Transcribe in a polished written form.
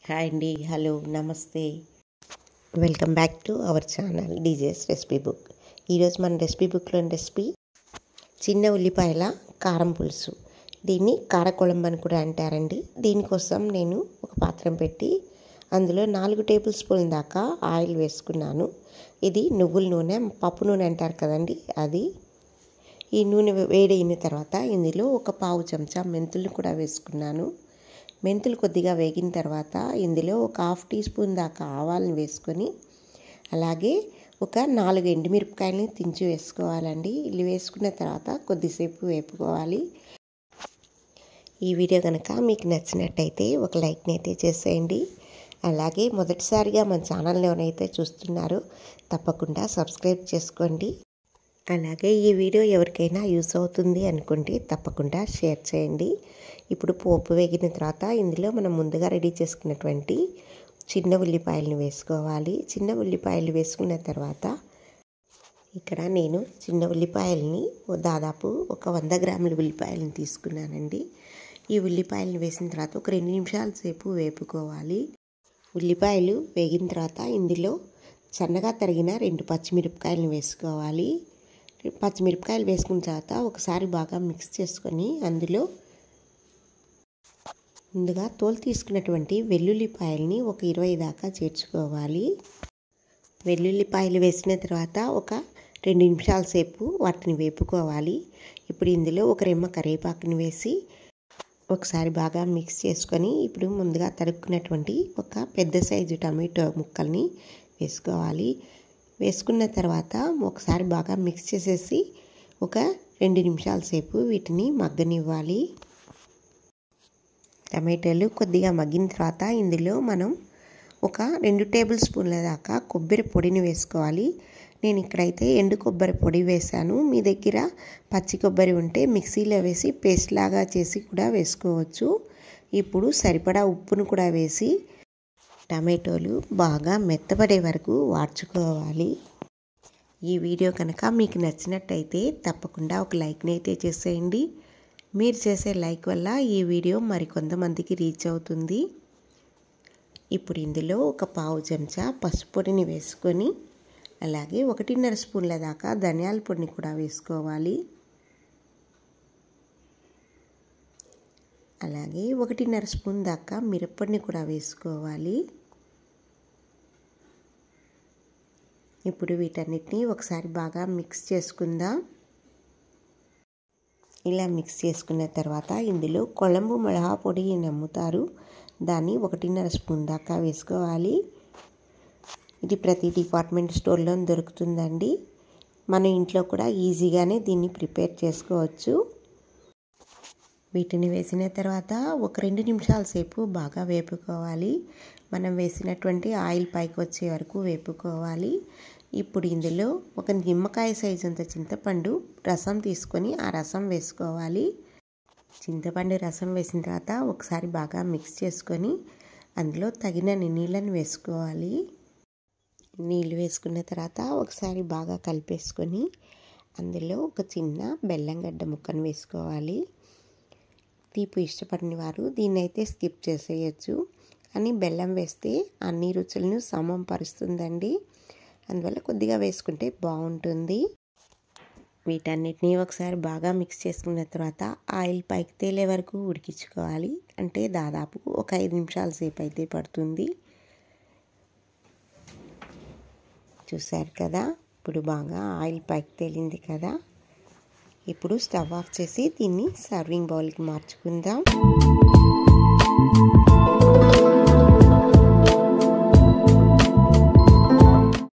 Hi అండి, hello, నమస్తే. Welcome back to our channel DJ's recipe book. ఈరోజు మన రెసిపీ బుక్లోని రెసిపీ చిన్న ఉల్లిపాయల కారం పులుసు. దీన్ని కారకొళంబు అని కూడా అంటారండి. దీనికోసం నేను ఒక పాత్ర పెట్టి అందులో 4 టేబుల్ స్పూన్ల దాకా ఆయిల్ వేసుకున్నాను. ఇది నువ్వుల నూనె, పప్పు నూనె అంటారు కదండి, అది. ఈ నూనె వేడైన తర్వాత ఇందులో ఒక పావు చెంచా మెంతులు కూడా వేసుకున్నాను. మెంతులు కొద్దిగా వేగిన తర్వాత ఇందులో ఒక 1/2 టీ స్పూన్ దాకా ఆవాలను వేసుకొని, అలాగే ఒక 4 ఎండుమిరపకాయలని తుంచి వేసుకోవాలండి. ఇవి వేసుకున్న తర్వాత కొద్దిసేపు వేపుకోవాలి. ఈ వీడియో కనుక మీకు నచ్చినట్టయితే ఒక లైక్ని అయితే చేసేయండి. అలాగే మొదటిసారిగా మన ఛానల్ని ఎవరైతే చూస్తున్నారో తప్పకుండా సబ్స్క్రైబ్ చేసుకోండి. అలాగే ఈ వీడియో ఎవరికైనా యూస్ అవుతుంది అనుకుంటే తప్పకుండా షేర్ చేయండి. ఇప్పుడు పోపు వేగిన తర్వాత ఇందులో మనం ముందుగా రెడీ చేసుకున్నటువంటి చిన్న ఉల్లిపాయలను వేసుకోవాలి. చిన్న ఉల్లిపాయలు వేసుకున్న తర్వాత ఇక్కడ నేను చిన్న ఉల్లిపాయలని దాదాపు ఒక 100 గ్రాముల ఉల్లిపాయలను తీసుకున్నానండి. ఈ ఉల్లిపాయలను వేసిన తర్వాత ఒక 2 నిమిషాల సేపు వేపుకోవాలి. ఉల్లిపాయలు వేగిన తర్వాత ఇందులో సన్నగా తరిగిన 2 పచ్చిమిరపకాయలను వేసుకోవాలి. పచ్చిమిరపకాయలు వేసుకున్న తర్వాత ఒకసారి బాగా మిక్స్ చేసుకొని అందులో ముందుగా తోలు తీసుకున్నటువంటి వెల్లుల్లిపాయలని ఒక 20 దాకా చేర్చుకోవాలి. వెల్లుల్లిపాయలు వేసిన తర్వాత ఒక 2 నిమిషాల సేపు వాటిని వేపుకోవాలి. ఇప్పుడు ఇందులో ఒక రెమ్మ కరివేపాకుని వేసి ఒకసారి బాగా మిక్స్ చేసుకొని ఇప్పుడు ముందుగా తరుక్కున్నటువంటి ఒక పెద్ద సైజు టమాటో ముక్కల్ని వేసుకోవాలి. వేసుకున్న తర్వాత ఒకసారి బాగా మిక్స్ చేసేసి ఒక 2 నిమిషాల సేపు వీటిని మగ్గనివ్వాలి. టమాటాలు కొద్దిగా మగ్గిన తర్వాత ఇందులో మనం ఒక 2 టేబుల్ స్పూన్ల దాకా కొబ్బరి పొడిని వేసుకోవాలి. నేను ఇక్కడైతే ఎండు కొబ్బరి పొడి వేశాను. మీ దగ్గర పచ్చి కొబ్బరి ఉంటే మిక్సీలో వేసి పేస్ట్ లాగా చేసి కూడా వేసుకోవచ్చు. ఇప్పుడు సరిపడా ఉప్పును కూడా వేసి టమాటోలు బాగా మెత్తబడే వరకు వాడ్చుకోవాలి. ఈ వీడియో కనుక మీకు నచ్చినట్టయితే తప్పకుండా ఒక లైక్ని అయితే చేసేయండి. మీరు చేసే లైక్ వల్ల ఈ వీడియో మరికొంతమందికి రీచ్ అవుతుంది. ఇప్పుడు ఇందులో ఒక పావు చెంచా పసుపు పొడిని వేసుకొని, అలాగే 1.5 స్పూన్ల దాకా ధనియాల పొడిని కూడా వేసుకోవాలి. అలాగే 1.5 స్పూన్ దాకా మిరప్పొడిని కూడా వేసుకోవాలి. ఇప్పుడు వీటన్నిటిని ఒకసారి బాగా మిక్స్ చేసుకుందాం. ఇలా మిక్స్ చేసుకున్న తర్వాత ఇందులో కొళంబు మిளகா పొడి అమ్ముతారు, దాన్ని 1.5 స్పూన్ దాకా వేసుకోవాలి. ఇది ప్రతి డిపార్ట్మెంట్ స్టోర్లో దొరుకుతుందండి. మన ఇంట్లో కూడా ఈజీగానే దీన్ని ప్రిపేర్ చేసుకోవచ్చు. వీటిని వేసిన తర్వాత ఒక 2 నిమిషాల సేపు బాగా వేపుకోవాలి. మనం వేసినటువంటి ఆయిల్ పైకి వచ్చే వరకు వేపుకోవాలి. ఇప్పుడు ఇందులో ఒక నిమ్మకాయ సైజు అంత చింతపండు రసం తీసుకొని ఆ రసం వేసుకోవాలి. చింతపండు రసం వేసిన తర్వాత ఒకసారి బాగా మిక్స్ చేసుకొని అందులో తగినన్ని నీళ్ళని వేసుకోవాలి. నీళ్ళు వేసుకున్న తర్వాత ఒకసారి బాగా కలిపేసుకొని అందులో ఒక చిన్న బెల్లం గడ్డ ముక్కను వేసుకోవాలి. తీపి ఇష్టపడిన వారు దీన్ని అయితే స్కిప్ చేసేయచ్చు, కానీ బెల్లం వేస్తే అన్ని రుచులను సమం పరుస్తుందండి. అందువల్ల కొద్దిగా వేసుకుంటే బాగుంటుంది. వీటన్నిటిని ఒకసారి బాగా మిక్స్ చేసుకున్న తర్వాత ఆయిల్ పైకి తేలే వరకు ఉడికించుకోవాలి. అంటే దాదాపు ఒక 5 నిమిషాల సేపు అయితే పడుతుంది. చూసారు కదా, ఇప్పుడు బాగా ఆయిల్ పైకి తేలింది కదా. ఇప్పుడు స్టవ్ ఆఫ్ చేసి దీన్ని సర్వింగ్ బౌల్కి మార్చుకుందాం.